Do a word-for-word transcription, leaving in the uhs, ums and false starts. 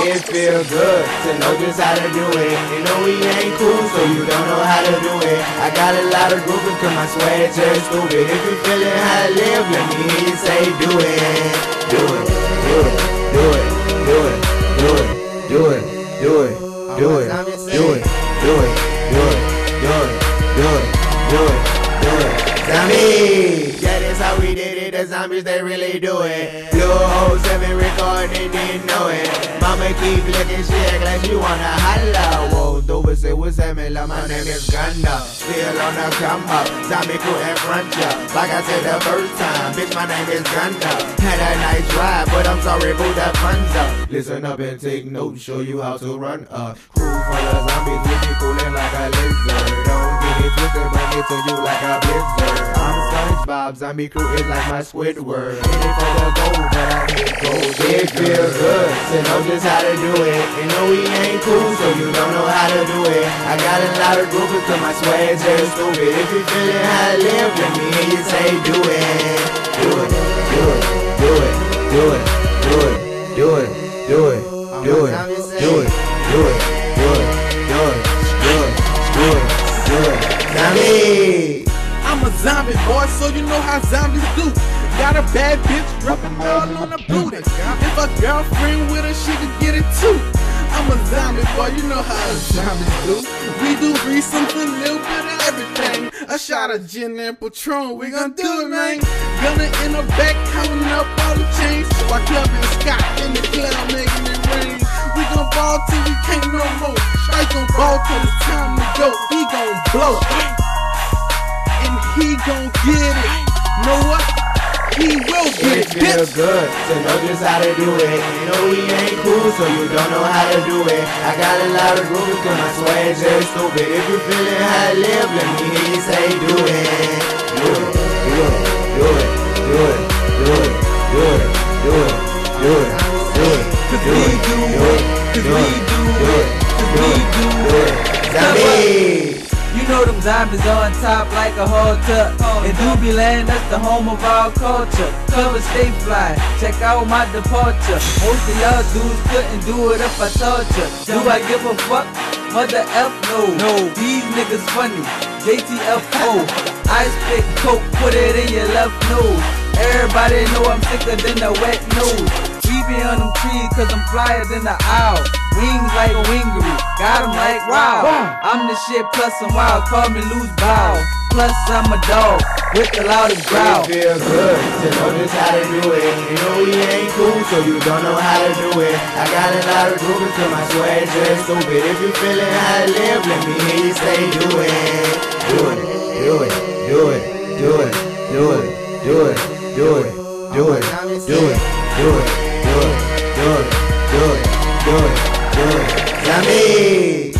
It feels good to know just how to do it. You know we ain't cool, so you don't know how to do it. I got a lot of groupers cause my swag just stupid. If you feeling how to live, let me hear you say do it. Do it, do it, do it, do it, do it, do it, do it, do it, do it, do it, do it, do it, do it, do it, do it. Zombie! Yeah, that's how we did it, the zombies, they really do it. Blue oh seven record, they didn't know it. Mama keep looking, she act like she wanna holla. Whoa, Dover say what's happening, my name is Gunna. Still on the come up, zombie crew in front ya. Like I said the first time, bitch, my name is Gunna. Had a nice ride, but I'm sorry, boo, the funds up. Listen up and take notes, show you how to run a crew full of zombies, we be coolin' like a lizard. Don't get it twisted, bring it to you like a blizzard. I'm SpongeBob, zombie crew is like my Squidward. Hit it for the gold, but I hit gold. It feels good to know just how to do it. You know we ain't cool, so you don't know how to do it. I got a lot of groupers cause my swag just stupid. If you feeling how to live, let me hear you say do it. Do it, do it, do it, do it, do it, do it, do it, do it, do it, do it, do it, do it, do it, do it, do it, zombie! I'm a zombie boy, so you know how zombies do. Got a bad bitch gripping all on the booty. If a girlfriend with her, she can get it too. I'm a zombie boy, you know how zombies do. We do threesomes, a little bit of everything. A shot of gin and Patron, we gon' do it, man. Gunna in the back, counting up all the chains. While Club and Scott in the club making it rain. We gon' ball till we can't no more. Strike gon' ball till it's time to go. He gon' blow. And he gon' get it. Know what? He will get it. It feels good to know just how to do it. You know we ain't cool, so you don't know how to do it. I got a lot of groovers cause my swag just stupid. If you feeling how to live, let me hear you say do it. Do it, do it, do it, do it, do it, do it, do it, do it, do it, Cause we do it, cause we do it, cause we do it. Zombie! You know them zombies on top like a halter. In Doobie Land, that's the home of our culture. Cover stay fly, check out my departure. Most of y'all dudes couldn't do it if I taught ya. Do I give a fuck? Mother F no. No, these niggas funny. J T F O. I spit coke, put it in your left nose. Everybody know I'm sicker than a wet nose. We be on them trees cause I'm flyer than the owl. Wings like a wingery, got 'em like wow. I'm the shit plus I'm wild, call me loose bow. Plus I'm a dog with the loudest growl. It feels good to know just how to do it. You know we ain't cool, so you don't know how to do it. I got a lot of groupers cause my swag just stupid. If you feeling how to live, let me hear you say do it. Do it, do it, do it, do it, do it, do it, do it, do it, do it, do it, do it, do it, do it, do it, do it, zombie!